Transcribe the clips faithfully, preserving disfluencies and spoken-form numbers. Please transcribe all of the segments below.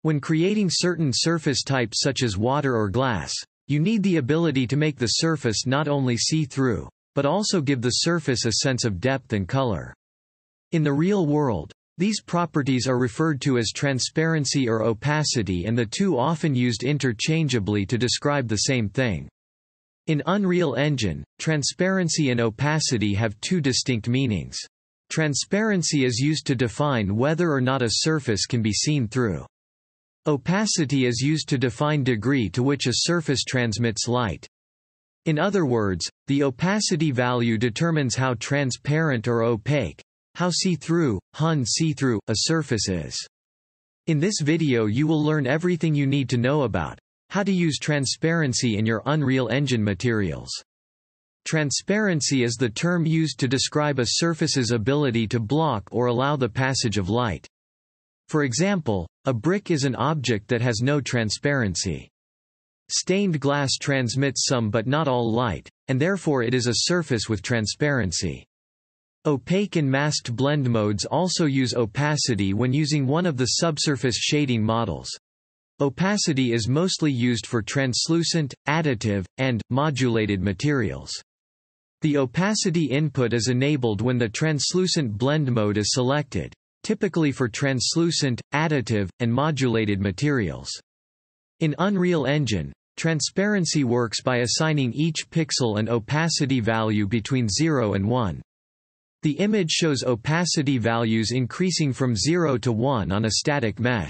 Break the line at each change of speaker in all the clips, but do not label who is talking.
When creating certain surface types such as water or glass, you need the ability to make the surface not only see-through, but also give the surface a sense of depth and color. In the real world, these properties are referred to as transparency or opacity, and the two often used interchangeably to describe the same thing. In Unreal Engine, transparency and opacity have two distinct meanings. Transparency is used to define whether or not a surface can be seen through. Opacity is used to define degree to which a surface transmits light. In other words, the opacity value determines how transparent or opaque, how see-through, hun see-through, a surface is. In this video you will learn everything you need to know about how to use transparency in your Unreal Engine materials. Transparency is the term used to describe a surface's ability to block or allow the passage of light. For example, a brick is an object that has no transparency. Stained glass transmits some but not all light, and therefore it is a surface with transparency. Opaque and masked blend modes also use opacity when using one of the subsurface shading models. Opacity is mostly used for translucent, additive, and modulated materials. The opacity input is enabled when the translucent blend mode is selected, typically for translucent, additive, and modulated materials. In Unreal Engine, transparency works by assigning each pixel an opacity value between zero and one. The image shows opacity values increasing from zero to one on a static mesh.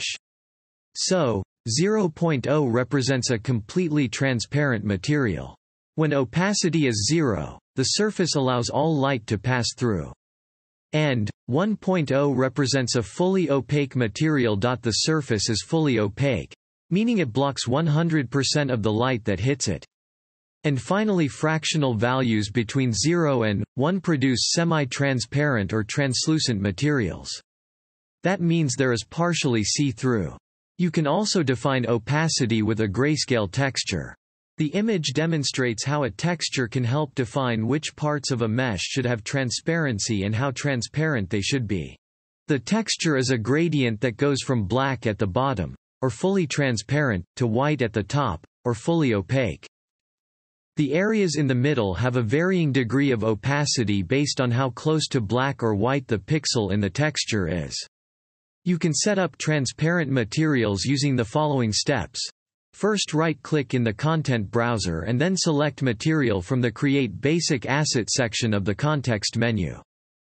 So, zero point zero represents a completely transparent material. When opacity is zero, the surface allows all light to pass through. And one point zero represents a fully opaque material. The surface is fully opaque, meaning it blocks one hundred percent of the light that hits it. And finally, fractional values between zero and one produce semi-transparent or translucent materials. That means there is partially see-through. You can also define opacity with a grayscale texture. The image demonstrates how a texture can help define which parts of a mesh should have transparency and how transparent they should be. The texture is a gradient that goes from black at the bottom, or fully transparent, to white at the top, or fully opaque. The areas in the middle have a varying degree of opacity based on how close to black or white the pixel in the texture is. You can set up transparent materials using the following steps. First, right-click in the content browser and then select Material from the Create Basic Asset section of the context menu.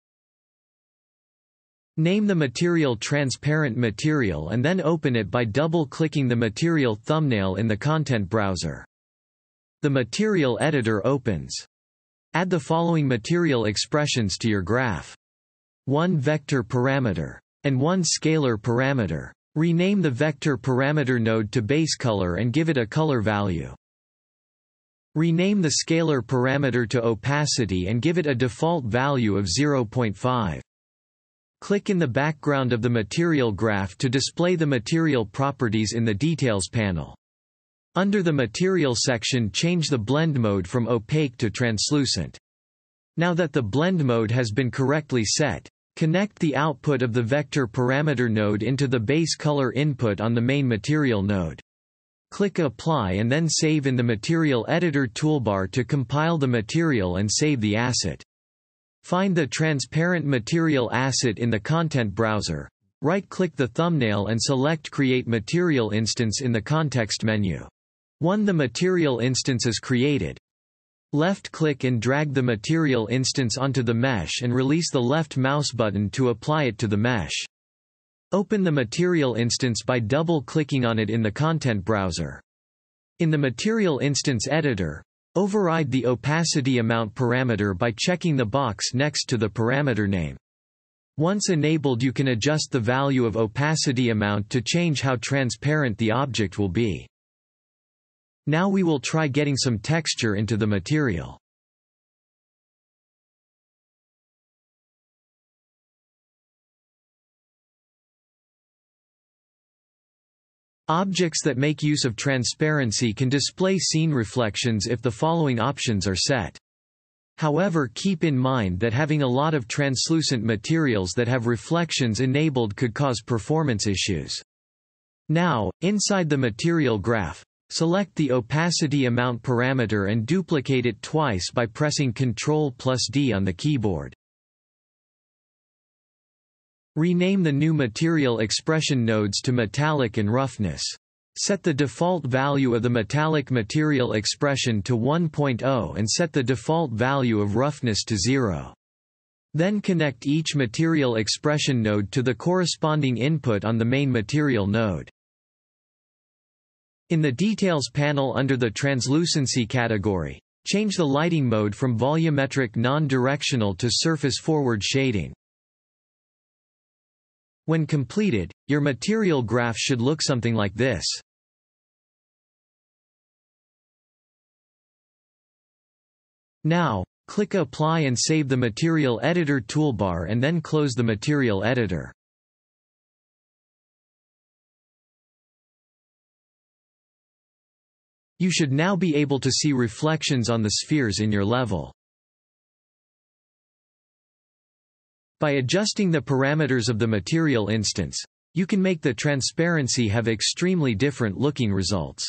Name the material Transparent Material and then open it by double-clicking the material thumbnail in the content browser. The material editor opens. Add the following material expressions to your graph. One vector parameter and one scalar parameter. Rename the vector parameter node to base color and give it a color value. Rename the scalar parameter to opacity and give it a default value of zero point five. Click in the background of the material graph to display the material properties in the Details panel. Under the Material section, change the blend mode from opaque to translucent. Now that the blend mode has been correctly set, connect the output of the vector parameter node into the base color input on the main material node. Click Apply and then Save in the Material Editor toolbar to compile the material and save the asset. Find the transparent material asset in the content browser. Right-click the thumbnail and select Create Material Instance in the context menu. Once the material instance is created, left-click and drag the material instance onto the mesh and release the left mouse button to apply it to the mesh. Open the material instance by double-clicking on it in the content browser. In the Material Instance Editor, override the opacity amount parameter by checking the box next to the parameter name. Once enabled, you can adjust the value of opacity amount to change how transparent the object will be. Now we will try getting some texture into the material. Objects that make use of transparency can display scene reflections if the following options are set. However, keep in mind that having a lot of translucent materials that have reflections enabled could cause performance issues. Now, inside the material graph, select the opacity amount parameter and duplicate it twice by pressing control plus D on the keyboard. Rename the new material expression nodes to metallic and roughness. Set the default value of the metallic material expression to one point zero and set the default value of roughness to zero. Then connect each material expression node to the corresponding input on the main material node. In the Details panel under the Translucency category, change the lighting mode from volumetric non-directional to surface forward shading. When completed, your material graph should look something like this. Now, click Apply and save the Material Editor toolbar and then close the Material Editor. You should now be able to see reflections on the spheres in your level. By adjusting the parameters of the material instance, you can make the transparency have extremely different looking results.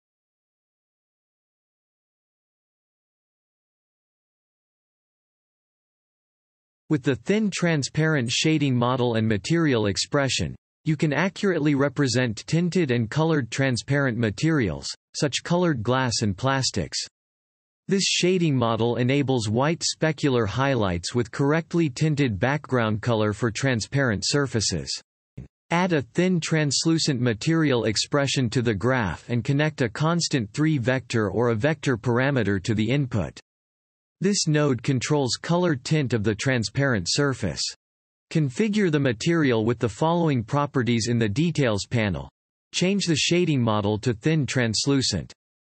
With the thin transparent shading model and material expression, you can accurately represent tinted and colored transparent materials, such colored glass and plastics. This shading model enables white specular highlights with correctly tinted background color for transparent surfaces. Add a thin translucent material expression to the graph and connect a constant three vector or a vector parameter to the input. This node controls color tint of the transparent surface. Configure the material with the following properties in the Details panel. Change the shading model to thin translucent.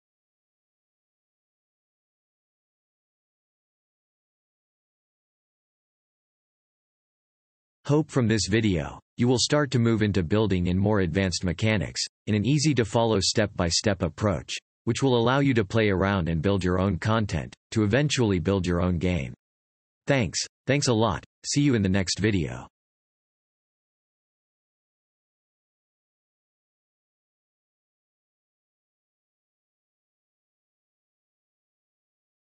Hope from this video, you will start to move into building in more advanced mechanics, in an easy-to-follow step-by-step approach, which will allow you to play around and build your own content, to eventually build your own game. Thanks, thanks a lot, see you in the next video.